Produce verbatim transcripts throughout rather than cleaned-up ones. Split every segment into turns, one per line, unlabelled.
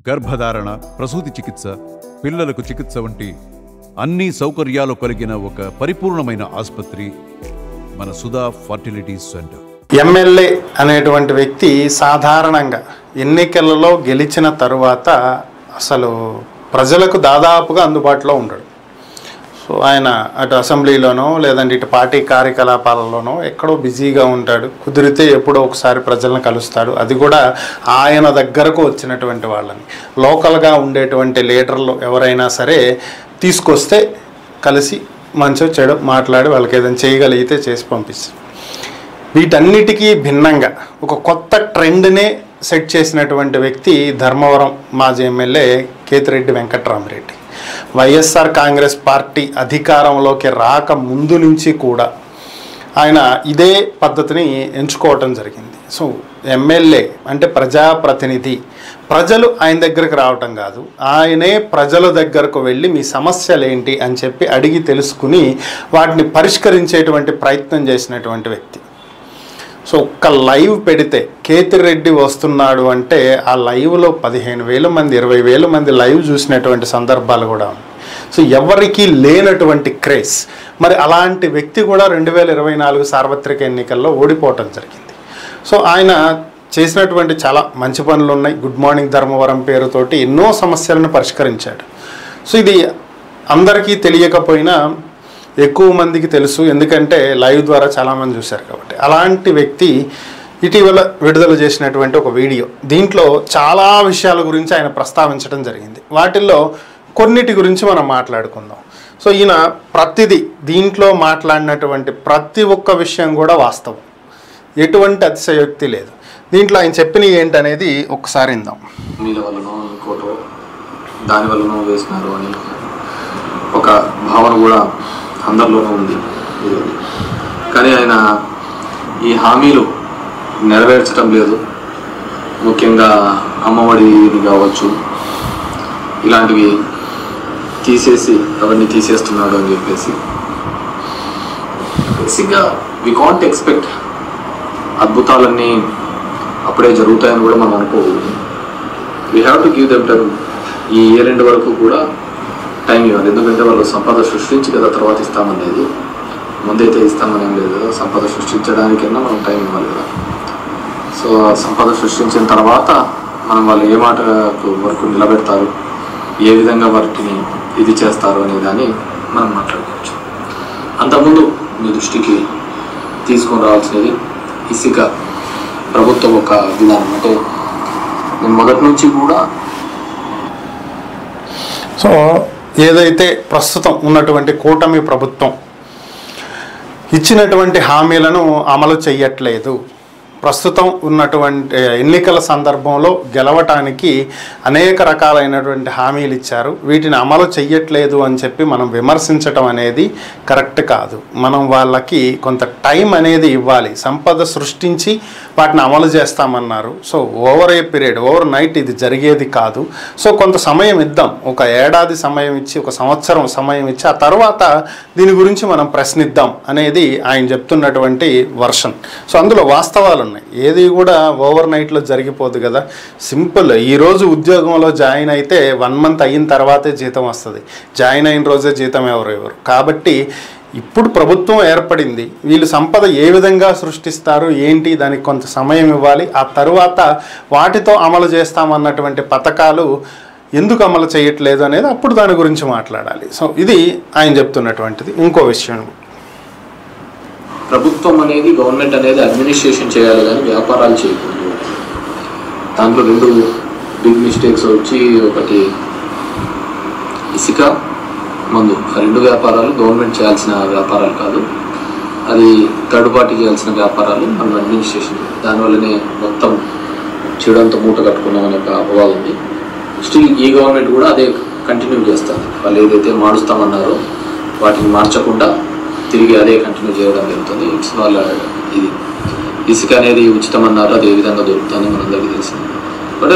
గర్భధారణ, ప్రసూతి చికిత్స, పిల్లలకు చికిత్స వంటి అన్ని సౌకర్యాలు కలిగిన ఒక పరిపూర్ణమైన ఆసుపత్రి మన సుధా ఫర్టిలిటీ సెంటర్.
ఎమ్మెల్యే అనేటువంటి వ్యక్తి సాధారణంగా ఎన్నికలలో గెలిచిన తరువాత అసలు ప్రజలకు దాదాపుగా అందుబాటులో ఉండడు. సో ఆయన అటు అసెంబ్లీలోనో లేదంటే ఇటు పార్టీ కార్యకలాపాలలోనో ఎక్కడో బిజీగా ఉంటాడు. కుదిరితే ఎప్పుడో ఒకసారి ప్రజలను కలుస్తాడు. అది కూడా ఆయన దగ్గరకు వచ్చినటువంటి వాళ్ళని, లోకల్గా ఉండేటువంటి లీడర్లు ఎవరైనా సరే తీసుకొస్తే కలిసి మంచిగా చెడు మాట్లాడి వాళ్ళకి ఏదైనా చేయగలిగితే చేసి పంపిస్తారు. వీటన్నిటికీ భిన్నంగా ఒక కొత్త ట్రెండ్నే సెట్ చేసినటువంటి వ్యక్తి ధర్మవరం మాజీ MLA Kethireddy Venkatramireddy. YSR Congress party అధికారంలోకి రాక ముందు నుంచి కూడా ఆయన ఇదే పద్ధతిని ఎంచుకోవటం జరిగింది. సో ఎమ్మెల్యే అంటే ప్రజాప్రతినిధి, ప్రజలు ఆయన దగ్గరకు రావటం కాదు, ఆయనే ప్రజల దగ్గరకు వెళ్ళి మీ సమస్యలు ఏంటి అని చెప్పి అడిగి తెలుసుకుని వాటిని పరిష్కరించేటువంటి ప్రయత్నం చేసినటువంటి వ్యక్తి. సో ఒక్క లైవ్ పెడితే కేతిరెడ్డి వస్తున్నాడు అంటే ఆ లైవ్లో పదిహేను వేల మంది ఇరవై వేల మంది లైవ్ చూసినటువంటి సందర్భాలు కూడా ఉన్నాయి. సో ఎవరికి లేనటువంటి క్రేజ్. మరి అలాంటి వ్యక్తి కూడా రెండు వేల ఇరవై నాలుగు సార్వత్రిక ఎన్నికల్లో ఓడిపోవటం జరిగింది. సో ఆయన చేసినటువంటి చాలా మంచి పనులు ఉన్నాయి. గుడ్ మార్నింగ్ ధర్మవరం పేరుతోటి ఎన్నో సమస్యలను పరిష్కరించాడు. సో ఇది అందరికీ తెలియకపోయినా ఎక్కువ మందికి తెలుసు, ఎందుకంటే లైవ్ ద్వారా చాలామంది చూశారు కాబట్టి. అలాంటి వ్యక్తి ఇటీవల విడుదల చేసినటువంటి ఒక వీడియో, దీంట్లో చాలా విషయాల గురించి ఆయన ప్రస్తావించడం జరిగింది. వాటిల్లో కొన్నిటి గురించి మనం మాట్లాడుకుందాం. సో ఈయన ప్రతిదీ దీంట్లో మాట్లాడినటువంటి ప్రతి ఒక్క విషయం కూడా వాస్తవం, ఎటువంటి అతిశయోక్తి లేదు. దీంట్లో ఆయన చెప్పినవి ఏంటనేది ఒకసారి విందాం.
నీళ్ళ వల్లనో ఇంకోటో దాని వల్లనో వేసినారు అని ఒక భావన కూడా అందరిలోనూ ఉంది. కానీ ఆయన ఈ హామీలు నెరవేర్చడం లేదు. ముఖ్యంగా అమ్మఒడిని కావచ్చు, ఇలాంటివి తీసేసి అవన్నీ తీసేస్తున్నాడు అని చెప్పేసి బేసిక్గా వి కాంట్ ఎక్స్పెక్ట్ అద్భుతాలన్నీ అప్పుడే జరుగుతాయని కూడా మనం అనుకోకూడదు. We have to give them time. ఈ ఇయర్ ఎండ్ వరకు కూడా టైం ఇవ్వాలి. ఎందుకంటే వాళ్ళు సంపద సృష్టించి కదా తర్వాత ఇస్తామనేది, ముందైతే ఇస్తామనేం లేదు కదా. సంపద సృష్టించడానికైనా మనం టైం ఇవ్వాలి కదా. సో సంపద సృష్టించిన తర్వాత మనం వాళ్ళు ఏ మాట వరకు నిలబెడతారు, ఏ విధంగా వాటిని ఇది చేస్తారు అనే దాన్ని మనం మాట్లాడుకోవచ్చు. అంతకుముందు మీ దృష్టికి తీసుకొని రావాల్సినది ఇసుక ప్రభుత్వం ఒక విధానం. అంటే నేను మొదటి నుంచి కూడా
సో ఏదైతే ప్రస్తుతం ఉన్నటువంటి కూటమి ప్రభుత్వం ఇచ్చినటువంటి హామీలను అమలు చేయట్లేదు, ప్రస్తుతం ఉన్నటువంటి ఎన్నికల సందర్భంలో గెలవటానికి అనేక రకాలైనటువంటి హామీలు ఇచ్చారు, వీటిని అమలు చెయ్యట్లేదు అని చెప్పి మనం విమర్శించటం అనేది కరెక్ట్ కాదు. మనం వాళ్ళకి కొంత టైం అనేది ఇవ్వాలి. సంపద సృష్టించి వాటిని అమలు చేస్తామన్నారు. So over a period, overnight ఇది జరిగేది కాదు. సో కొంత సమయం ఇద్దాం, ఒక ఏడాది సమయం ఇచ్చి, ఒక సంవత్సరం సమయం ఇచ్చి ఆ తర్వాత దీని గురించి మనం ప్రశ్నిద్దాం అనేది ఆయన చెప్తున్నటువంటి వర్షన్. సో అందులో వాస్తవాలు ఉన్నాయి. ఏది కూడా ఓవర్ నైట్లో జరిగిపోదు కదా. సింపుల్, ఈరోజు ఉద్యోగంలో జాయిన్ అయితే వన్ మంత్ అయిన తర్వాతే జీతం వస్తుంది. జాయిన్ అయిన రోజే జీతం ఎవరు ఎవరు కాబట్టి ఇప్పుడు ప్రభుత్వం ఏర్పడింది, వీళ్ళు సంపద ఏ విధంగా సృష్టిస్తారు ఏంటి, దానికి కొంత సమయం ఇవ్వాలి. ఆ తరువాత వాటితో అమలు చేస్తామన్నటువంటి పథకాలు ఎందుకు అమలు చేయట్లేదు అనేది అప్పుడు దాని గురించి మాట్లాడాలి. సో ఇది ఆయన చెప్తున్నటువంటిది. ఇంకో విషయం,
ప్రభుత్వం అనేది, గవర్నమెంట్ అనేది అడ్మినిస్ట్రేషన్ చేయాలి కానీ వ్యాపారాలు చేయకూడదు. దాంట్లో రెండు బిగ్ మిస్టేక్స్ వచ్చి, ఒకటి ఇసుక, మందు. ఆ రెండు వ్యాపారాలు గవర్నమెంట్ చేయాల్సిన వ్యాపారాలు కాదు, అది థర్డ్ పార్టీ చేయాల్సిన వ్యాపారాలు. మనం అడ్మినిస్ట్రేషన్, దానివల్లనే మొత్తం చెడంతా మూట కట్టుకున్నాం అనే ఒక అపవాదం ఉంది. స్టిల్ ఈ గవర్నమెంట్ కూడా అదే కంటిన్యూ చేస్తుంది. వాళ్ళు ఏదైతే మారుస్తామన్నారో వాటిని మార్చకుండా తిరిగి అదే కంటిన్యూ చేయడం జరుగుతుంది. ఇట్స్ వాళ్ళ ఇది. ఇసుక అనేది ఉచితం అన్నారు, అది ఏ విధంగా దొరుకుతుంది మనందరికీ తెలిసింది. బట్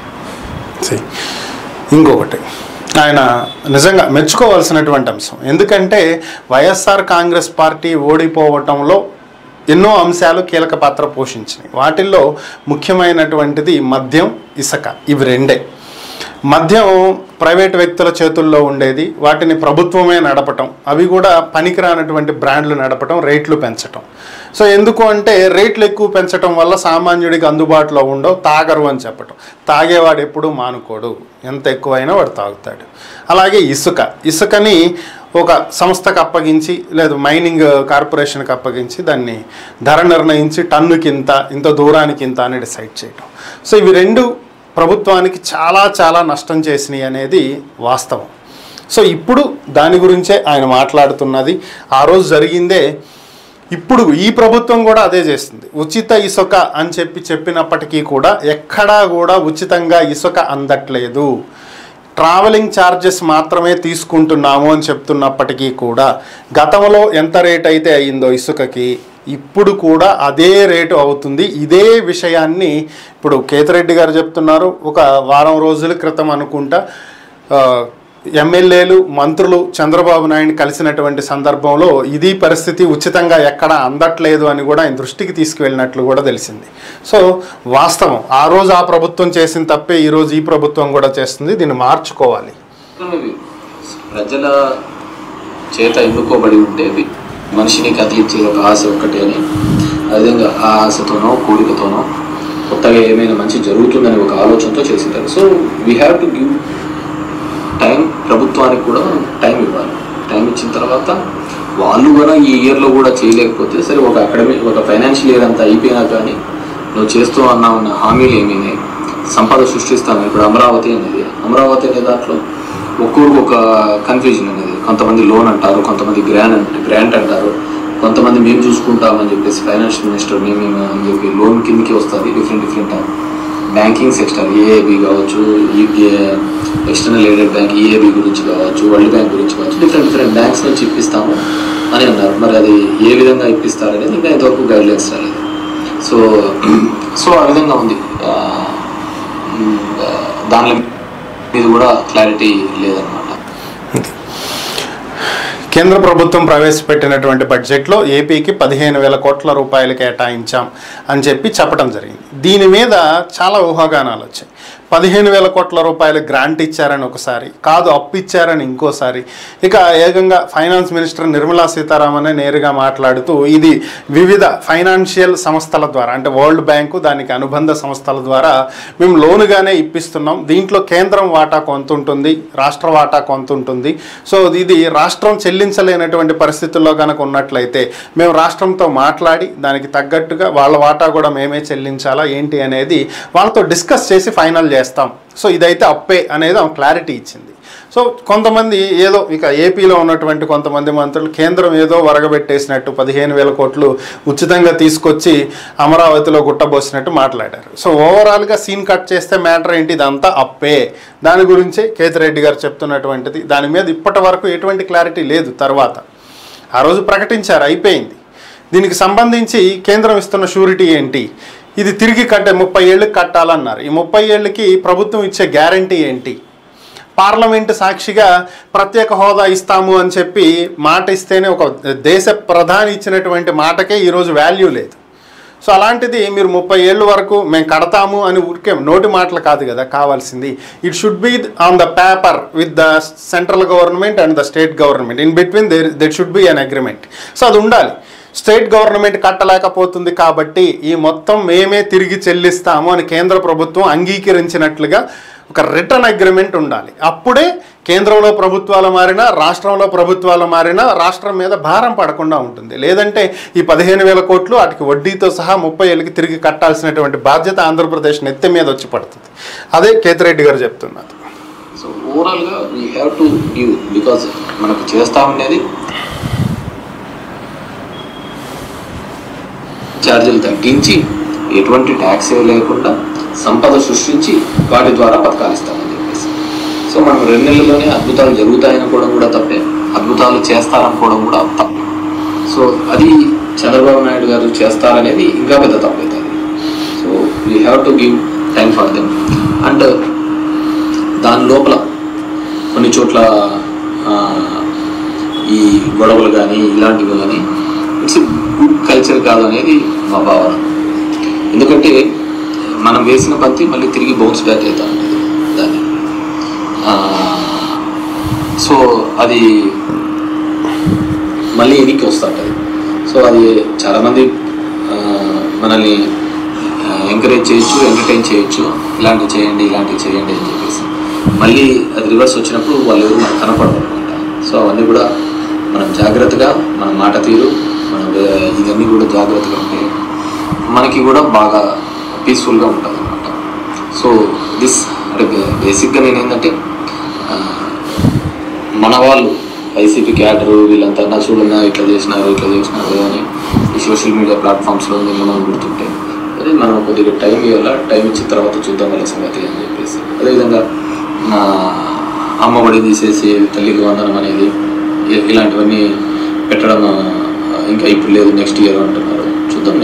ఇంకొకటి ఆయన నిజంగా మెచ్చుకోవాల్సినటువంటి అంశం, ఎందుకంటే వైఎస్ఆర్ కాంగ్రెస్ పార్టీ ఓడిపోవటంలో ఎన్నో అంశాలు కీలక పాత్ర పోషించినాయి. వాటిల్లో ముఖ్యమైనటువంటిది మద్యం, ఇసుక, ఇవి రెండే. మద్యం ప్రైవేట్ వ్యక్తుల చేతుల్లో ఉండేది, వాటిని ప్రభుత్వమే నడపటం, అవి కూడా పనికిరానటువంటి బ్రాండ్లు నడపటం, రేట్లు పెంచటం. సో ఎందుకు అంటే రేట్లు ఎక్కువ పెంచటం వల్ల సామాన్యుడికి అందుబాటులో ఉండవు, తాగరు అని చెప్పటం. తాగేవాడు ఎప్పుడూ మానుకోడు, ఎంత ఎక్కువైనా వాడు తాగుతాడు. అలాగే ఇసుక ఇసుకని ఒక సంస్థకు అప్పగించి లేదా మైనింగ్ కార్పొరేషన్కి అప్పగించి దాన్ని ధర నిర్ణయించి టన్నుకి ఇంత, ఇంత దూరానికి ఇంత అని డిసైడ్ చేయటం. సో ఇవి రెండు ప్రభుత్వానికి చాలా చాలా నష్టం చేసినాయి అనేది వాస్తవం. సో ఇప్పుడు దాని గురించే ఆయన మాట్లాడుతున్నది. ఆ రోజు జరిగిందే, ఇప్పుడు ఈ ప్రభుత్వం కూడా అదే చేస్తుంది. ఉచిత ఇసుక అని చెప్పి చెప్పినప్పటికీ కూడా ఎక్కడా కూడా ఉచితంగా ఇసుక అందట్లేదు. ట్రావెలింగ్ ఛార్జెస్ మాత్రమే తీసుకుంటున్నాము అని చెప్తున్నప్పటికీ కూడా గతంలో ఎంత రేట్ అయితే అయ్యిందో ఇసుకకి ఇప్పుడు కూడా అదే రేటు అవుతుంది. ఇదే విషయాన్ని ఇప్పుడు కేతిరెడ్డి గారు చెప్తున్నారు. ఒక వారం రోజుల క్రితం అనుకుంటా ఎమ్మెల్యేలు మంత్రులు చంద్రబాబు నాయుడు కలిసినటువంటి సందర్భంలో ఇది పరిస్థితి, ఉచితంగా ఎక్కడ అందట్లేదు అని కూడా ఆయన దృష్టికి తీసుకువెళ్ళినట్లు కూడా తెలిసింది. సో వాస్తవం, ఆ రోజు ఆ ప్రభుత్వం చేసిన తప్పే ఈరోజు ఈ ప్రభుత్వం కూడా చేస్తుంది. దీన్ని మార్చుకోవాలి.
ప్రజల చేత ఎన్నుకోబడి ఉండేది మనిషిని కదిలించే ఒక ఆశ ఒక్కటి అని, అదేవిధంగా ఆ ఆశతోనో కోరికతోనో కొత్తగా ఏమైనా మంచి జరుగుతుందని ఒక ఆలోచనతో చేసింటారు. So we have to give time, ప్రభుత్వానికి కూడా టైం ఇవ్వాలి. టైం ఇచ్చిన తర్వాత వాళ్ళు కూడా ఈ ఇయర్లో కూడా చేయలేకపోతే సరే, ఒక అకాడమిక్ ఒక ఫైనాన్షియల్ ఇయర్ అంతా అయిపోయినా కానీ నువ్వు చేస్తూ అన్నామన్న హామీలు ఏమైనాయి, సంపద సృష్టిస్తాను. ఇప్పుడు అమరావతి అనేది అమరావతి అనే దాంట్లో ఒక్కొక్కరికి ఒక కన్ఫ్యూజన్ అనేది, కొంతమంది లోన్ అంటారు, కొంతమంది గ్రాంట్ అంటే గ్రాంట్ అంటారు, కొంతమంది మేము చూసుకుంటామని చెప్పేసి ఫైనాన్షియల్ మినిస్టర్ మేము అని చెప్పి లోన్ కిందకి వస్తుంది. Different different banking sector, AAB కావచ్చు, ఎక్స్టర్నల్ ఎయిడెడ్ బ్యాంక్ ఈఏబి గురించి కావచ్చు, వరల్డ్ బ్యాంక్ గురించి కావచ్చు, డిఫరెంట్ డిఫరెంట్ బ్యాంక్స్ నుంచి ఇప్పిస్తాము అని అన్నారు. మరి అది ఏ విధంగా ఇప్పిస్తారనేది ఇంకా ఇంతవరకు గైడ్లైన్స్ రాలేదు. సో సో ఆ విధంగా ఉంది. దానిలో ఇది కూడా క్లారిటీ లేదన్నమాట.
కేంద్ర ప్రభుత్వం ప్రవేశపెట్టినటువంటి బడ్జెట్లో ఏపీకి పదిహేను వేల కోట్ల రూపాయలు కేటాయించాం అని చెప్పి చెప్పడం జరిగింది. దీని మీద చాలా ఊహాగానాలు వచ్చాయి. పదిహేను వేల కోట్ల రూపాయలు గ్రాంట్ ఇచ్చారని ఒకసారి, కాదు అప్పు ఇచ్చారని ఇంకోసారి. ఇక ఏకంగా ఫైనాన్స్ మినిస్టర్ నిర్మలా సీతారామనే నేరుగా మాట్లాడుతూ ఇది వివిధ ఫైనాన్షియల్ సంస్థల ద్వారా, అంటే వరల్డ్ బ్యాంకు దానికి అనుబంధ సంస్థల ద్వారా మేము లోనుగానే ఇప్పిస్తున్నాం, దీంట్లో కేంద్రం వాటా కొంత ఉంటుంది, రాష్ట్ర వాటా కొంత ఉంటుంది. సో ఇది రాష్ట్రం చెల్లించలేనటువంటి పరిస్థితుల్లో కనుక ఉన్నట్లయితే మేము రాష్ట్రంతో మాట్లాడి దానికి తగ్గట్టుగా వాళ్ళ వాటా కూడా మేమే చెల్లించాలా ఏంటి అనేది వాళ్ళతో డిస్కస్ చేసి ఫైనల్ చేస్తాం. సో ఇదైతే అప్పే అనేది ఆమె క్లారిటీ ఇచ్చింది. సో కొంతమంది ఏదో ఇక ఏపీలో ఉన్నటువంటి కొంతమంది మంత్రులు కేంద్రం ఏదో వరగబెట్టేసినట్టు పదిహేను వేల కోట్లు ఉచితంగా తీసుకొచ్చి అమరావతిలో గుట్టబోసినట్టు మాట్లాడారు. సో ఓవరాల్గా సీన్ కట్ చేస్తే మ్యాటర్ ఏంటి, ఇదంతా అప్పే. దాని గురించే కేతిరెడ్డి గారు చెప్తున్నటువంటిది. దాని మీద ఇప్పటి వరకు ఎటువంటి క్లారిటీ లేదు. తర్వాత ఆ రోజు ప్రకటించారు, అయిపోయింది. దీనికి సంబంధించి కేంద్రం ఇస్తున్న షూరిటీ ఏంటి, ఇది తిరిగి కట్టే ముప్పై ఏళ్ళకి కట్టాలన్నారు. ఈ ముప్పై ఏళ్ళకి ప్రభుత్వం ఇచ్చే గ్యారంటీ ఏంటి, పార్లమెంటు సాక్షిగా ప్రత్యేక హోదా ఇస్తాము అని చెప్పి మాట ఇస్తేనే, ఒక దేశ ప్రధాని ఇచ్చినటువంటి మాటకే ఈరోజు వాల్యూ లేదు. సో అలాంటిది మీరు ముప్పై ఏళ్ళ వరకు మేము కడతాము అని ఊరికే నోటి మాటలు కాదు కదా కావాల్సింది. It should be on the paper with the central government and the state government. In between there there should be an agreement. So అది ఉండాలి. స్టేట్ గవర్నమెంట్ కట్టలేకపోతుంది కాబట్టి ఈ మొత్తం మేమే తిరిగి చెల్లిస్తాము అని కేంద్ర ప్రభుత్వం అంగీకరించినట్లుగా ఒక రిటర్న్ అగ్రిమెంట్ ఉండాలి. అప్పుడే కేంద్రంలో ప్రభుత్వాలు మారినా రాష్ట్రంలో ప్రభుత్వాలు మారినా రాష్ట్రం మీద భారం పడకుండా ఉంటుంది. లేదంటే ఈ పదిహేను వేల కోట్లు వాటికి వడ్డీతో సహా ముప్పై ఏళ్ళకి తిరిగి కట్టాల్సినటువంటి బాధ్యత ఆంధ్రప్రదేశ్ నెత్తి మీద వచ్చి పడుతుంది. అదే కేతిరెడ్డి గారు చెప్తున్నారు.
సో ఓవరాల్గా we have to give, because మనకు చేస్తా ఉండేది ఛార్జీలు తగ్గించి ఎటువంటి ట్యాక్స్ లేకుండా సంపద సృష్టించి వాటి ద్వారా పథకాలు ఇస్తామని చెప్పేసి. సో మనం రెండు నెలల్లోనే అద్భుతాలు జరుగుతాయనుకోవడం కూడా తప్పే, అద్భుతాలు చేస్తారనుకోవడం కూడా తప్పే. సో అది చంద్రబాబు నాయుడు గారు చేస్తారనేది ఇంకా పెద్ద తప్పవుతుంది. So we have to give time for them. And దాని లోపల కొన్ని చోట్ల ఈ గొడవలు కానీ ఇలాంటివి కానీ ఇట్స్ గుడ్ కల్చర్ కాదు అనేది మా భావన. ఎందుకంటే మనం వేసిన బంతి మళ్ళీ తిరిగి బౌన్స్ బ్యాక్ అవుతా ఉంటుంది దాన్ని. సో అది మళ్ళీ ఎనికి వస్తుంటుంది. సో అది చాలామంది మనల్ని ఎంకరేజ్ చేయొచ్చు, ఎంటర్టైన్ చేయొచ్చు, ఇలాంటివి చేయండి ఇలాంటివి చేయండి అని చెప్పేసి. మళ్ళీ అది రివర్స్ వచ్చినప్పుడు వాళ్ళు ఎవరు మనకు కనపడరు అనమాట. సో అవన్నీ కూడా మనం జాగ్రత్తగా మన మాట తీరు మన ఇవన్నీ కూడా జాగ్రత్తగా ఉంటే మనకి కూడా బాగా పీస్ఫుల్గా ఉంటుంది అనమాట. సో దిస్ అంటే బేసిక్గా నేను ఏంటంటే మన వాళ్ళు వైసీపీ క్యాడరు వీళ్ళంతా నా చూడన్నా ఇట్లా చేసినారు ఇట్లా చేసినారు అని ఈ సోషల్ మీడియా ప్లాట్ఫామ్స్లో మనం గుర్తుంటే అదే మనం కొద్దిగా టైం ఇవ్వాలా, టైం ఇచ్చిన తర్వాత చూద్దాం వాళ్ళ సంగతి అని చెప్పేసి. అదేవిధంగా అమ్మఒడి తీసేసి తల్లికి వందనం అనేది ఇలాంటివన్నీ పెట్టడం ఇంకా ఇప్పుడు లేదు, నెక్స్ట్ ఇయర్ అంటున్నారు, చూద్దాం.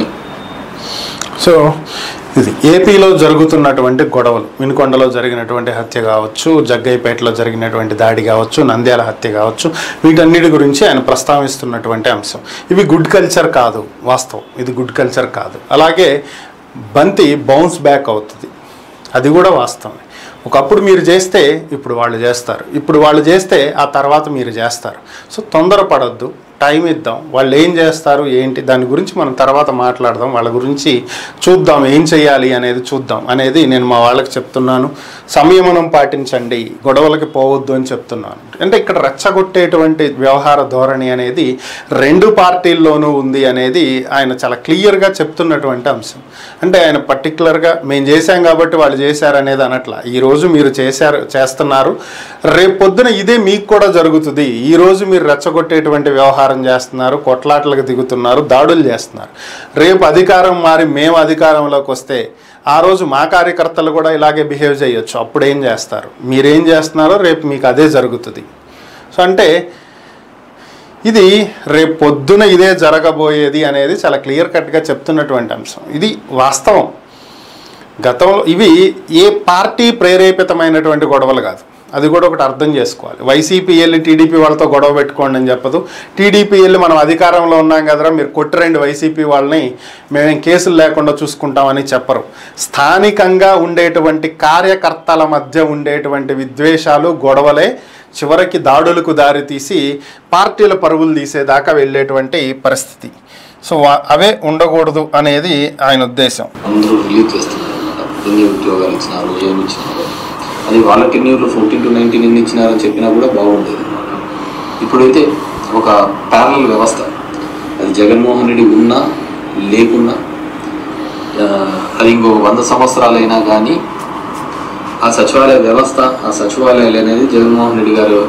సో ఇది ఏపీలో జరుగుతున్నటువంటి గొడవలు, వినుకొండలో జరిగినటువంటి హత్య కావచ్చు, జగ్గయ్యపేటలో జరిగినటువంటి దాడి కావచ్చు, నంద్యాల హత్య కావచ్చు, వీటన్నిటి గురించి ఆయన ప్రస్తావిస్తున్నటువంటి అంశం. ఇవి గుడ్ కల్చర్ కాదు, వాస్తవం ఇది గుడ్ కల్చర్ కాదు. అలాగే బంతి బౌన్స్ బ్యాక్ అవుతుంది, అది కూడా వాస్తవమే. ఒకప్పుడు మీరు చేస్తే ఇప్పుడు వాళ్ళు చేస్తారు, ఇప్పుడు వాళ్ళు చేస్తే ఆ తర్వాత మీరు చేస్తారు. సో తొందరపడొద్దు, టైం ఇద్దాం, వాళ్ళు ఏం చేస్తారు ఏంటి దాని గురించి మనం తర్వాత మాట్లాడదాం, వాళ్ళ గురించి చూద్దాం, ఏం చేయాలి అనేది చూద్దాం అనేది నేను మా వాళ్ళకి చెప్తున్నాను. సంయమనం పాటించండి, గొడవలకి పోవద్దు అని చెప్తున్నాను. అంటే ఇక్కడ రెచ్చగొట్టేటువంటి వ్యవహార ధోరణి అనేది రెండు పార్టీల్లోనూ ఉంది అనేది ఆయన చాలా క్లియర్గా చెప్తున్నటువంటి అంశం. అంటే ఆయన పర్టికులర్గా మేము చేశాం కాబట్టి వాళ్ళు చేశారు అనేది అనట్లా. ఈరోజు మీరు చేశారు చేస్తున్నారు, రేపు పొద్దున ఇదే మీకు కూడా జరుగుతుంది. ఈరోజు మీరు రెచ్చగొట్టేటువంటి వ్యవహారం చేస్తున్నారు, కొట్లాటలకు దిగుతున్నారు, దాడులు చేస్తున్నారు. రేపు అధికారం మారి మేము అధికారంలోకి వస్తే ఆ రోజు మా కార్యకర్తలు కూడా ఇలాగే బిహేవ్ చేయొచ్చు. అప్పుడు ఏం చేస్తారు, మీరేం చేస్తున్నారో రేపు మీకు అదే జరుగుతుంది. సో అంటే ఇది రేపు పొద్దున ఇదే జరగబోయేది అనేది చాలా క్లియర్ కట్గా చెప్తున్నటువంటి అంశం. ఇది వాస్తవం. గతంలో ఇవి ఏ పార్టీ ప్రేరేపితమైనటువంటి గొడవలు కాదు, అది కూడా ఒకటి అర్థం చేసుకోవాలి. వైసీపీ వెళ్ళి టీడీపీ వాళ్ళతో గొడవ పెట్టుకోండి అని చెప్పదు, టీడీపీ వెళ్ళి మనం అధికారంలో ఉన్నాం కదరా మీరు కొట్టురండి వైసీపీ వాళ్ళని, మేమేం కేసులు లేకుండా చూసుకుంటామని చెప్పరు. స్థానికంగా ఉండేటువంటి కార్యకర్తల మధ్య ఉండేటువంటి విద్వేషాలు, గొడవలే చివరికి దాడులకు దారితీసి పార్టీల పరుగులు తీసేదాకా వెళ్ళేటువంటి పరిస్థితి. సో అవే ఉండకూడదు అనేది ఆయన ఉద్దేశం.
అందరూ రిలీజ్ చేస్తున్నారు అన్నమాట, ఎన్ని ఉద్యోగాలు ఇచ్చినారు, ఏమి ఇచ్చినారు, అది వాళ్ళ టెన్యూర్లో ఫోర్టీన్ టు నైన్టీన్ ఎన్ని ఇచ్చినారని చెప్పినా కూడా బాగుండేది అనమాట. ఇప్పుడైతే ఒక ప్యారలల్ వ్యవస్థ, అది జగన్మోహన్ రెడ్డి ఉన్నా లేకున్నా, అది ఇంకో వంద సంవత్సరాలైనా కానీ ఆ సచివాలయ వ్యవస్థ, ఆ సచివాలయాలు అనేది జగన్మోహన్ రెడ్డి గారు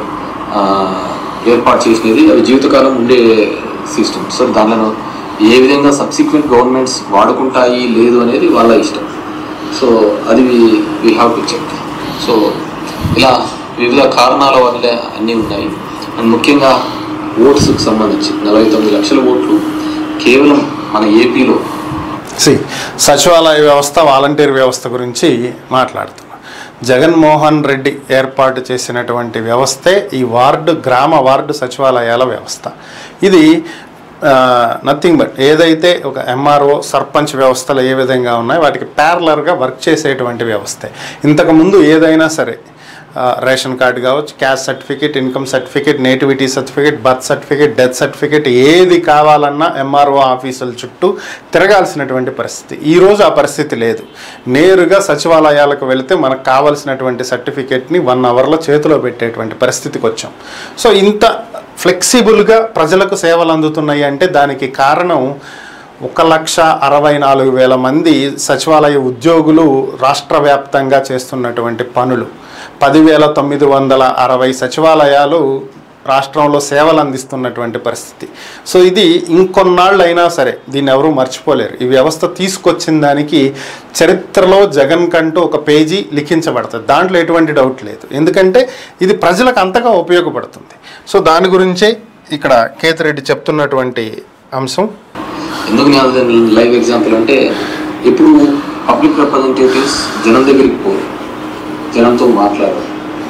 ఏర్పాటు చేసినది, అవి జీవితకాలం ఉండే సిస్టమ్. సో దానిలో ఏ విధంగా సబ్సిక్వెంట్ గవర్నమెంట్స్ వాడుకుంటాయి లేదు అనేది వాళ్ళ ఇష్టం. సో అది we have to check. So ఇలా వివిధ కారణాల వల్లే అన్నీ ఉన్నాయి. అండ్ ముఖ్యంగా ఓట్స్కి సంబంధించి నలభై తొమ్మిది లక్షల ఓట్లు కేవలం మన ఏపీలో.
సి సచివాలయ వ్యవస్థ, వాలంటీర్ వ్యవస్థ గురించి మాట్లాడుతున్నాం. జగన్మోహన్ రెడ్డి ఏర్పాటు చేసినటువంటి వ్యవస్థే ఈ వార్డు, గ్రామ వార్డు సచివాలయాల వ్యవస్థ. ఇది నథింగ్ బట్ ఏదైతే ఒక ఎంఆర్ఓ, సర్పంచ్ వ్యవస్థలు ఏ విధంగా ఉన్నాయో వాటికి ప్యారలర్గా వర్క్ చేసేటువంటి వ్యవస్థే. ఇంతకుముందు ఏదైనా సరే రేషన్ కార్డు కావచ్చు, caste certificate, income certificate, nativity certificate, birth certificate, death certificate ఏది కావాలన్నా ఎంఆర్ఓ ఆఫీసుల చుట్టూ తిరగాల్సినటువంటి పరిస్థితి. ఈరోజు ఆ పరిస్థితి లేదు. నేరుగా సచివాలయాలకు వెళితే మనకు కావాల్సినటువంటి సర్టిఫికేట్ని వన్ అవర్లో చేతిలో పెట్టేటువంటి పరిస్థితికి వచ్చాం. సో ఇంత ఫ్లెక్సిబుల్గా ప్రజలకు సేవలు అందుతున్నాయి అంటే దానికి కారణం ఒక లక్ష అరవై నాలుగు వేల మంది సచివాలయ ఉద్యోగులు రాష్ట్ర వ్యాప్తంగా చేస్తున్నటువంటి పనులు, పదివేల తొమ్మిది వందల అరవై సచివాలయాలు రాష్ట్రంలో సేవలు అందిస్తున్నటువంటి పరిస్థితి. సో ఇది ఇంకొన్నాళ్ళు అయినా సరే దీన్ని ఎవరూ మర్చిపోలేరు. ఈ వ్యవస్థ తీసుకొచ్చిన దానికి చరిత్రలో జగన్ కంటూ ఒక పేజీ లిఖించబడుతుంది, దాంట్లో ఎటువంటి డౌట్ లేదు. ఎందుకంటే ఇది ప్రజలకు అంతగా ఉపయోగపడుతుంది. సో దాని గురించే ఇక్కడ కేతిరెడ్డి చెప్తున్నటువంటి అంశం.
ఎందుకు నేను లైవ్ ఎగ్జాంపుల్ అంటే, ఇప్పుడు పబ్లిక్ రిప్రజెంటేటివ్స్ జనం దగ్గరికి పోరు, జనంతో మాట్లాడరు,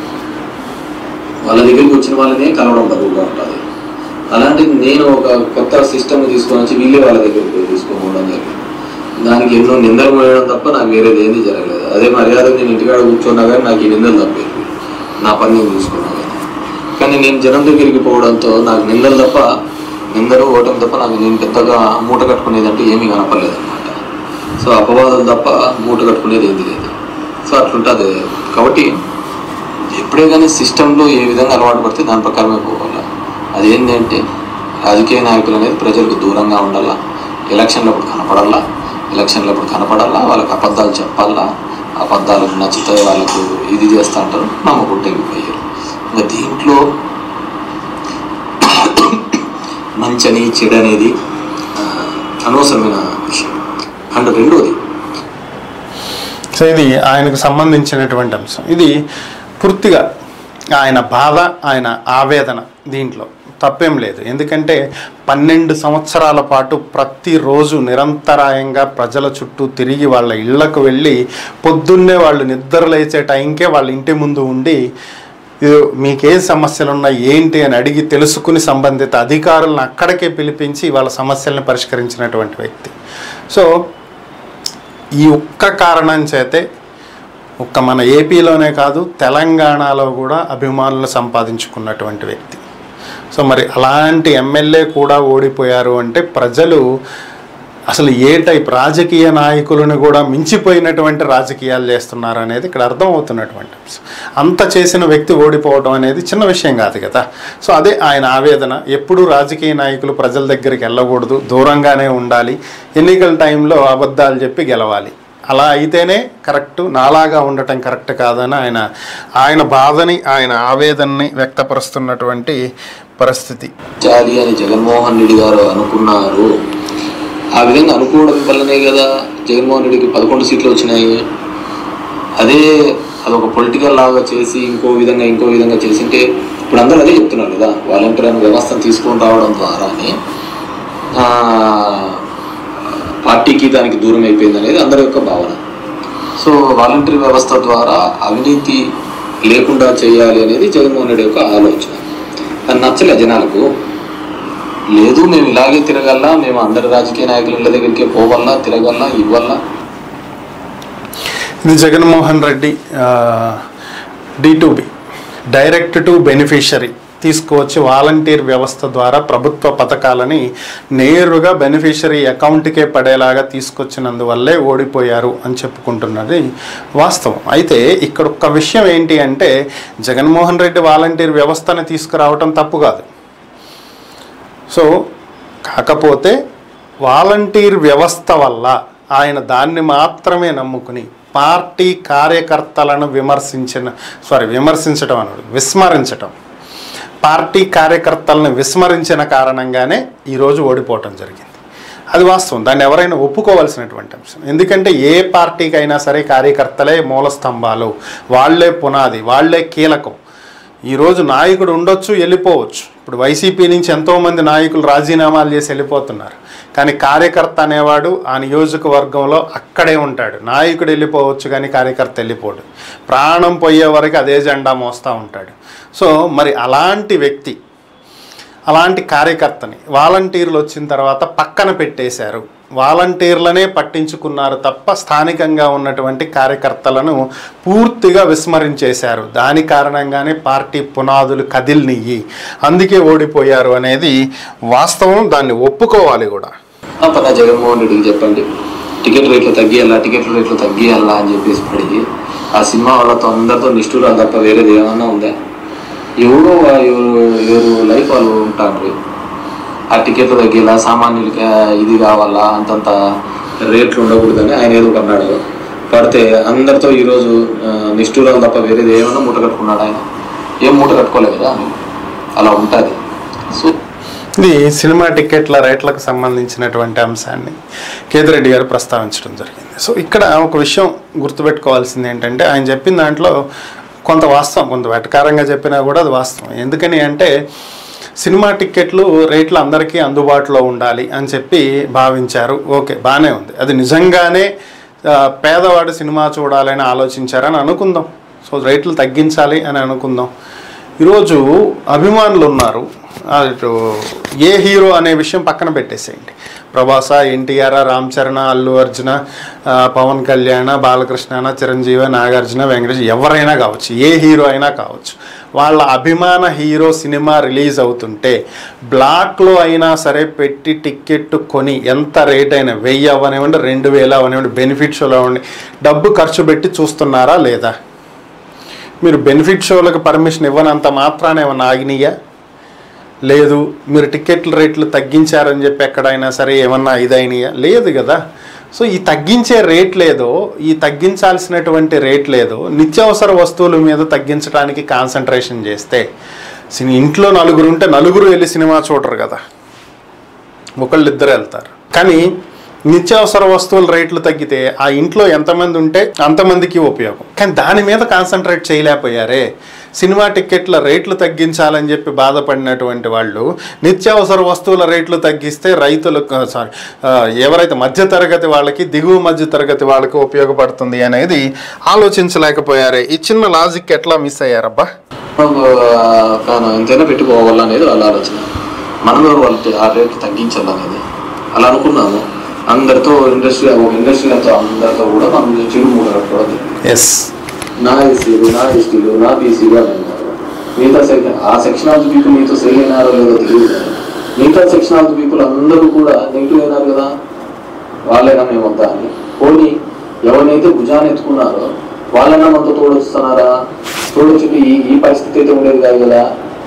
వాళ్ళ దగ్గరికి వచ్చిన వాళ్ళనే కలవడం బరువుగా ఉంటుంది. అలాంటిది నేను ఒక కొత్త సిస్టమ్ తీసుకొని వచ్చి వీళ్ళే వాళ్ళ దగ్గరికి పోయి తీసుకోవడం జరిగింది. దానికి ఎన్నో నిందలు పోయడం తప్ప నాకు వేరేది ఏది జరగలేదు. అదే మర్యాద నేను ఇంటికాడ కూర్చున్నా కానీ నాకు ఈ నిందలు తప్పేది, నా పని నేను చూసుకున్నా కానీ. కానీ నేను జనం దగ్గరికి పోవడంతో నాకు నిందలు తప్ప నిందలు ఓటమి తప్ప నాకు నేను పెద్దగా మూట కట్టుకునేదంటే ఏమీ కనపడలేదు అనమాట. సో అపవాదాలు తప్ప మూట కట్టుకునేది ఏది లేదు. సో అట్లుంటుంది. కాబట్టి ఎప్పుడే కానీ సిస్టంలో ఏ విధంగా అలవాటు పడితే దాని ప్రకారమే పోవాలా. అదేంటంటే రాజకీయ నాయకులు అనేది ప్రజలకు దూరంగా ఉండాలా, ఎలక్షన్లప్పుడు కనపడాలా, ఎలక్షన్లప్పుడు కనపడాలా, వాళ్ళకి అబద్ధాలు చెప్పాలా, అబద్ధాలకు నచ్చితే వాళ్ళకు ఇది చేస్తూ అంటారు, నమ్మకుంటే వెళ్ళిపోయారు. ఇంకా దీంట్లో మంచని చెడు అనేది అనవసరమైన విషయం. అండ్ రెండోది,
సో ఇది ఆయనకు సంబంధించినటువంటి అంశం. ఇది పూర్తిగా ఆయన బాధ, ఆయన ఆవేదన, దీంట్లో తప్పేం లేదు. ఎందుకంటే పన్నెండు సంవత్సరాల పాటు ప్రతిరోజు నిరంతరాయంగా ప్రజల చుట్టూ తిరిగి వాళ్ళ ఇళ్లకు వెళ్ళి పొద్దున్నే వాళ్ళు నిద్ర లేచే టైంకే వాళ్ళ ఇంటి ముందు ఉండి మీకే సమస్యలు ఉన్నాయి ఏంటి అని అడిగి తెలుసుకుని సంబంధిత అధికారులను అక్కడికే పిలిపించి వాళ్ళ సమస్యలను పరిష్కరించినటువంటి వ్యక్తి. సో ఈ ఒక్క కారణం చేతే ఒక్క మన ఏపీలోనే కాదు తెలంగాణలో కూడా అభిమానులు సంపాదించుకున్నటువంటి వ్యక్తి. సో మరి అలాంటి ఎమ్మెల్యే కూడా ఓడిపోయారు అంటే ప్రజలు అసలు ఏ టైప్ రాజకీయ నాయకులను కూడా మించిపోయినటువంటి రాజకీయాలు చేస్తున్నారు అనేది ఇక్కడ అర్థమవుతున్నటువంటి అంశం. అంత చేసిన వ్యక్తి ఓడిపోవడం అనేది చిన్న విషయం కాదు కదా. సో అదే ఆయన ఆవేదన. ఎప్పుడు రాజకీయ నాయకులు ప్రజల దగ్గరికి వెళ్ళకూడదు, దూరంగానే ఉండాలి, ఎన్నికల టైంలో అబద్ధాలు చెప్పి గెలవాలి, అలా అయితేనే కరెక్టు, నాలాగా ఉండటం కరెక్ట్ కాదని ఆయన ఆయన బాధని ఆయన ఆవేదనని వ్యక్తపరుస్తున్నటువంటి పరిస్థితి.
చాలి అని జగన్మోహన్ రెడ్డి గారు అనుకున్నారు. ఆ విధంగా అనుకోవడం వల్లనే కదా జగన్మోహన్ రెడ్డికి పదకొండు సీట్లు వచ్చినాయి. అదే అదొక పొలిటికల్ లాగా చేసి ఇంకో విధంగా ఇంకో విధంగా చేసింటే ఇప్పుడు అందరూ అదే చెప్తున్నారు కదా, వాలంటీర్ అనే వ్యవస్థను తీసుకొని రావడం ద్వారానే పార్టీకి దానికి దూరం అయిపోయింది అనేది అందరి యొక్క భావన. సో వాలంటీర్ వ్యవస్థ ద్వారా అవినీతి లేకుండా చేయాలి అనేది జగన్మోహన్ రెడ్డి యొక్క ఆలోచన. అది నచ్చలే జనాలకు. లేదు మేము ఇలాగే తిరగల్లా, మేము అందరి రాజకీయ నాయకుల ఇళ్ళ దగ్గరికి పోవల్లా, తిరగల్లా, ఇవ్వల్లా.
ఇది Jaganmohan Reddy D to B direct to beneficiary తీసుకువచ్చి వాలంటీర్ వ్యవస్థ ద్వారా ప్రభుత్వ పథకాలని నేరుగా బెనిఫిషరీ అకౌంట్కే పడేలాగా తీసుకొచ్చినందువల్లే ఓడిపోయారు అని చెప్పుకుంటున్నది వాస్తవం. అయితే ఇక్కడ ఒక్క విషయం ఏంటి అంటే జగన్మోహన్ రెడ్డి వాలంటీర్ వ్యవస్థను తీసుకురావటం తప్పు కాదు. సో కాకపోతే వాలంటీర్ వ్యవస్థ వల్ల ఆయన దాన్ని మాత్రమే నమ్ముకుని పార్టీ కార్యకర్తలను విమర్శించిన సారీ విమర్శించడం అన్నాడు విస్మరించటం పార్టీ కార్యకర్తలను విస్మరించిన కారణంగానే ఈరోజు ఓడిపోవటం జరిగింది. అది వాస్తవం, దాన్ని ఎవరైనా ఒప్పుకోవాల్సినటువంటి అంశం. ఎందుకంటే ఏ పార్టీకైనా సరే కార్యకర్తలే మూల స్తంభాలు, వాళ్లే పునాది, వాళ్లే కీలకం. ఈరోజు నాయకుడు ఉండొచ్చు, వెళ్ళిపోవచ్చు. ఇప్పుడు వైసీపీ నుంచి ఎంతోమంది నాయకులు రాజీనామాలు చేసి వెళ్ళిపోతున్నారు, కానీ కార్యకర్త అనేవాడు ఆ నియోజకవర్గంలో అక్కడే ఉంటాడు. నాయకుడు వెళ్ళిపోవచ్చు కానీ కార్యకర్త వెళ్ళిపోడు. ప్రాణం పోయే వరకు అదే జెండా మోస్తూ ఉంటాడు. సో మరి అలాంటి వ్యక్తి, అలాంటి కార్యకర్తని వాలంటీర్లు వచ్చిన తర్వాత పక్కన పెట్టేశారు. వాలంటీర్లనే పట్టించుకున్నారు తప్ప స్థానికంగా ఉన్నటువంటి కార్యకర్తలను పూర్తిగా విస్మరించేశారు. దాని కారణంగానే పార్టీ పునాదులు కదిలినియ్యి, అందుకే ఓడిపోయారు అనేది వాస్తవం. దాన్ని ఒప్పుకోవాలి కూడా.
పదా జగన్మోహన్ రెడ్డికి చెప్పండి టికెట్ రేట్లు తగ్గియాలా, టికెట్ రేట్లు తగ్గియాలా అని చెప్పేసి పడి ఆ సినిమా వాళ్ళతో అందరితో నిష్ఠూరాలు తప్ప వేరేది ఏమన్నా ఉందా? ఎవరో ఎవరు ఎవరు లైఫ్ వాళ్ళు ఉంటారు. ఆ టికెట్లు తగ్గేలా, సామాన్యులకి ఇది కావాలా, అంతంత రేట్లు ఉండకూడదని ఆయన ఏదో అన్నాడు. పడితే అందరితో ఈరోజు నిష్ఠూరాలు తప్ప వేరేది ఏమన్నా మూట కట్టుకున్నాడు. ఆయన ఏం మూట కట్టుకోలేదు కదా, అలా ఉంటుంది. సో
ఇది సినిమా టికెట్ల రేట్లకు సంబంధించినటువంటి అంశాన్ని కేతిరెడ్డి గారు ప్రస్తావించడం జరిగింది. సో ఇక్కడ ఒక విషయం గుర్తుపెట్టుకోవాల్సింది ఏంటంటే ఆయన చెప్పిన దాంట్లో కొంత వాస్తవం, కొంత వెటకారంగా చెప్పినా కూడా అది వాస్తవం. ఎందుకని అంటే సినిమా టిక్కెట్లు రేట్లు అందరికీ అందుబాటులో ఉండాలి అని చెప్పి భావించారు. ఓకే, బాగానే ఉంది. అది నిజంగానే పేదవాడు సినిమా చూడాలని ఆలోచించారని అనుకుందాం. సో రేట్లు తగ్గించాలి అని అనుకుందాం. ఈరోజు అభిమానులు ఉన్నారు, ఏ హీరో అనే విషయం పక్కన పెట్టేసేయండి. ప్రభాస, ఎన్టీఆర్, రామ్ చరణ్, అల్లు అర్జున, పవన్ కళ్యాణ్, బాలకృష్ణ, చిరంజీవి, నాగార్జున, వెంకటేష్, ఎవరైనా కావచ్చు, ఏ హీరో అయినా కావచ్చు, వాళ్ళ అభిమాన హీరో సినిమా రిలీజ్ అవుతుంటే బ్లాక్లో అయినా సరే పెట్టి టికెట్ కొని ఎంత రేట్ అయినా వెయ్యి అవనివ్వండి, రెండు వేలు అవనివ్వండి, బెనిఫిట్ షోలో అవ్వండి, డబ్బు ఖర్చు పెట్టి చూస్తున్నారా లేదా? మీరు బెనిఫిట్ షోలకు పర్మిషన్ ఇవ్వనంత మాత్రాన ఏమన్నా ఆగినాయా? లేదు. మీరు టికెట్ల రేట్లు తగ్గించారని చెప్పి ఎక్కడైనా సరే ఏమన్నా ఇదైనాయా? లేదు కదా. సో ఈ తగ్గించే రేట్ లేదో, ఈ తగ్గించాల్సినటువంటి రేట్ లేదో నిత్యావసర వస్తువుల మీద తగ్గించడానికి కాన్సన్ట్రేషన్ చేస్తే, సినీ ఇంట్లో నలుగురు ఉంటే నలుగురు వెళ్ళి సినిమా చూడరు కదా, ఒకళ్ళు ఇద్దరు వెళ్తారు. కానీ నిత్యావసర వస్తువుల రేట్లు తగ్గితే ఆ ఇంట్లో ఎంతమంది ఉంటే అంతమందికి ఉపయోగం. కానీ దాని మీద కాన్సన్ట్రేట్ చేయలేకపోయారే. సినిమా టికెట్ల రేట్లు తగ్గించాలని చెప్పి బాధపడినటువంటి వాళ్ళు నిత్యావసర వస్తువుల రేట్లు తగ్గిస్తే రైతులకు, సారీ ఎవరైతే మధ్యతరగతి వాళ్ళకి, దిగువ మధ్య తరగతి వాళ్ళకి ఉపయోగపడుతుంది అనేది ఆలోచించలేకపోయారే. ఈ చిన్న లాజిక్ ఎట్లా మిస్ అయ్యారబ్బా?
ఎంతైనా పెట్టుకోవాలి అనేది వాళ్ళ ఆలోచన. మనం వాళ్ళకి ఆ రేట్లు తగ్గించాలనేది అలా అనుకున్నాము. అందరితో ఇండస్ట్రీ ఒక ఇండస్ట్రీ అంతా అందరితో కూడా మనం చిరుమూట కట్టుకోవడం.
ఎస్,
నా ఎస్సీలు, నా ఎస్టీలు, నా బీసీలు అని అన్నారు. మిగతా సెక్షన్ ఆ సెక్షన్ ఆఫ్ ది పీపుల్ మీతో సెల్ అయినారో లేదో తెలియదు. మిగతా సెక్షన్ ఆఫ్ ది పీపుల్ అందరూ కూడా నెగిటివ్ అయినారు కదా, వాళ్ళైనా మేము వద్దా అని. పోనీ ఎవరినైతే భుజాన్ని ఎత్తుకున్నారో వాళ్ళైనా మనతో తోడొస్తున్నారా? తోడొచ్చి ఈ ఈ పరిస్థితి అయితే ఉండేది కాదు కదా,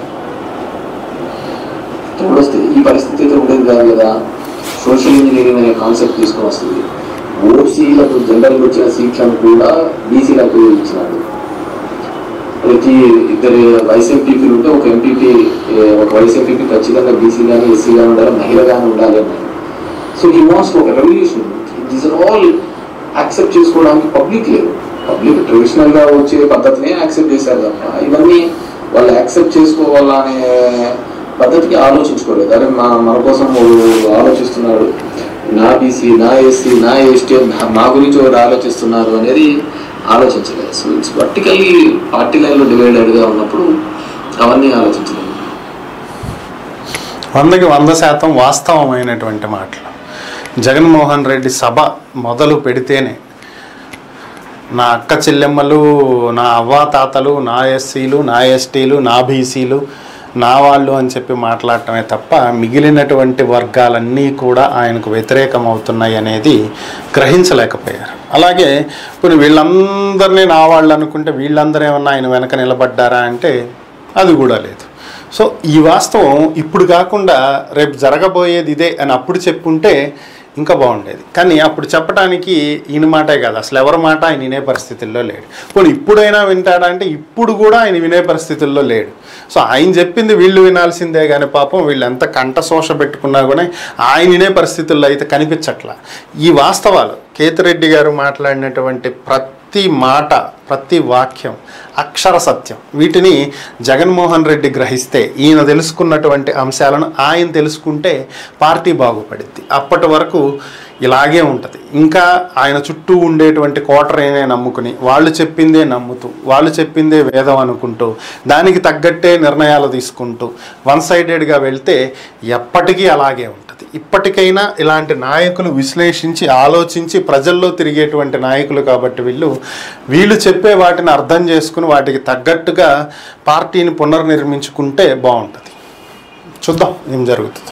తోడొస్తే ఈ పరిస్థితి అయితే ఉండేది కాదు కదా. సోషల్ ఇంజనీరింగ్ అనే కాన్సెప్ట్ తీసుకొని వస్తుంది. ఓసీలకు జనరల్గా వచ్చిన సీట్లను కూడా బీసీలకు ఇచ్చినాడు. ప్రతి ఇద్దరు వైస్ ఎంపీపీలు ఉంటే ఒక ఎంపీపీ, ఒక వైస్ ఎంపీపీ ఖచ్చితంగా బీసీ కానీ ఎస్సీ కానీ ఉండాలి, మహిళ కానీ ఉండాలి అన్నాడు. సో ఈ వాన్స్ ఒక revolution. These are all accept చేసుకోవడానికి పబ్లిక్ లేదు. పబ్లిక్ ట్రెడిషనల్గా వచ్చే పద్ధతినే యాక్సెప్ట్ చేశారు తప్ప ఇవన్నీ వాళ్ళు యాక్సెప్ట్ చేసుకోవాలనే పద్ధతికి ఆలోచించుకోలేదు. అరే మా మన కోసం ఆలోచిస్తున్నాడు, నా బీసీ, నా ఎస్సీ, నా ఎస్టీ, మా గురించి ఒకరు ఆలోచిస్తున్నారు అనేది ఆలోచించలేదు. సో ఇట్స్ వర్టికల్లీ పార్టీ లైన్లో డివైడెడ్గా ఉన్నప్పుడు అవన్నీ ఆలోచించలేదు.
వందకి వంద శాతం వాస్తవమైనటువంటి మాటలు. జగన్మోహన్ రెడ్డి సభ మొదలు పెడితేనే నా అక్క చెల్లెమ్మలు, నా అవ్వాతాతలు, నా ఎస్సీలు, నా ఎస్టీలు, నా బీసీలు, నా వాళ్ళు అని చెప్పి మాట్లాడటమే తప్ప మిగిలినటువంటి వర్గాలన్నీ కూడా ఆయనకు వ్యతిరేకం అవుతున్నాయి అనేది గ్రహించలేకపోయారు. అలాగే ఇప్పుడు వీళ్ళందరినీ నా వాళ్ళు అనుకుంటే వీళ్ళందరూ ఏమన్నా ఆయన వెనక నిలబడ్డారా అంటే అది కూడా లేదు. సో ఈ వాస్తవం ఇప్పుడు కాకుండా రేపు జరగబోయేది ఇదే అని అప్పుడు చెప్పుంటే ఇంకా బాగుండేది. కానీ అప్పుడు చెప్పడానికి ఈయన మాటే కాదు, అసలు ఎవరి మాట ఆయన వినే పరిస్థితుల్లో లేడు. పోనీ ఇప్పుడైనా వింటాడా అంటే ఇప్పుడు కూడా ఆయన వినే పరిస్థితుల్లో లేడు. సో ఆయన చెప్పింది వీళ్ళు వినాల్సిందే కానీ పాపం వీళ్ళు ఎంత కంట శోష పెట్టుకున్నా కూడా ఆయన వినే పరిస్థితుల్లో అయితే కనిపించట్లా. ఈ వాస్తవాలు కేతిరెడ్డి గారు మాట్లాడినటువంటి ప్రతి మాట, ప్రతి వాక్యం అక్షర సత్యం. వీటిని జగన్మోహన్ రెడ్డి గ్రహిస్తే, ఈయన తెలుసుకున్నటువంటి అంశాలను ఆయన తెలుసుకుంటే పార్టీ బాగుపడుద్ది. అప్పటి వరకు ఇలాగే ఉంటుంది. ఇంకా ఆయన చుట్టూ ఉండేటువంటి కోటరేనే నమ్ముకుని వాళ్ళు చెప్పిందే నమ్ముతూ, వాళ్ళు చెప్పిందే వేదం అనుకుంటూ, దానికి తగ్గట్టే నిర్ణయాలు తీసుకుంటూ వన్ సైడెడ్గా వెళ్తే ఎప్పటికీ అలాగే ఉంటుంది. ఇప్పటికైనా ఇలాంటి నాయకులు విశ్లేషించి ఆలోచించి ప్రజల్లో తిరిగేటువంటి నాయకులు కాబట్టి వీళ్ళు వీళ్ళు చెప్పే వాటిని అర్థం చేసుకుని వాటికి తగ్గట్టుగా పార్టీని పునర్నిర్మించుకుంటే బాగుంటుంది. చూద్దాం ఏం జరుగుతుంది.